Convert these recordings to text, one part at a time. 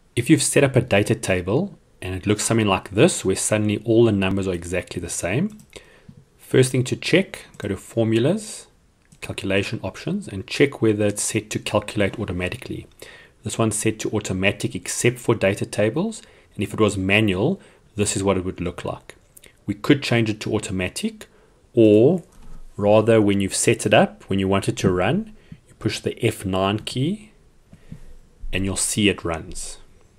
If you've set up a data table and it looks something like this, where suddenly all the numbers are exactly the same, first thing to check, go to Formulas, Calculation Options, and check whether it's set to calculate automatically. This one's set to automatic except for data tables, and if it was manual, this is what it would look like. We could change it to automatic, or rather, when you've set it up, when you want it to run, you push the F9 key and you'll see it runs.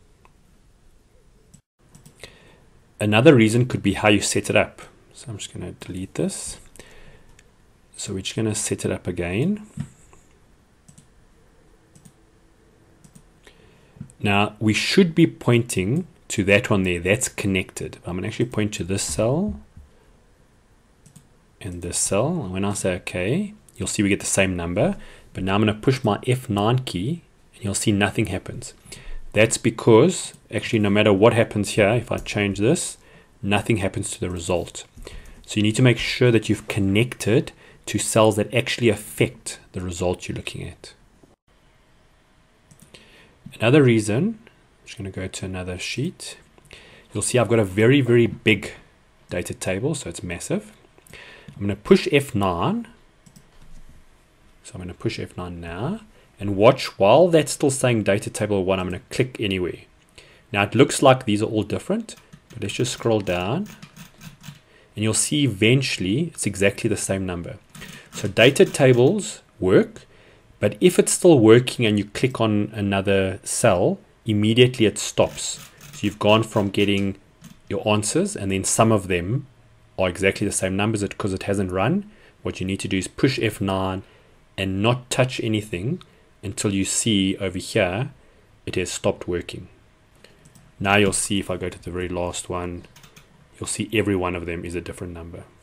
Another reason could be how you set it up. So I'm just going to delete this. So we're just going to set it up again. Now we should be pointing to that one there. That's connected. I'm going to actually point to this cell and this cell. And when I say OK, you'll see we get the same number. But now I'm going to push my F9 key and you'll see nothing happens. That's because actually no matter what happens here, if I change this, nothing happens to the result. So you need to make sure that you've connected to cells that actually affect the result you're looking at. Another reason, I'm just going to go to another sheet. You'll see I've got a very, very big data table, so it's massive. I'm going to push F9. So I'm going to push F9 now. And watch, while that's still saying data table 1, I'm going to click anywhere. Now it looks like these are all different, but let's just scroll down. And you'll see eventually it's exactly the same number. So data tables work, but if it's still working and you click on another cell, immediately it stops. So you've gone from getting your answers and then some of them are exactly the same numbers because it hasn't run. What you need to do is push F9 and not touch anything until you see over here it has stopped working. Now you'll see if I go to the very last one, you'll see every one of them is a different number.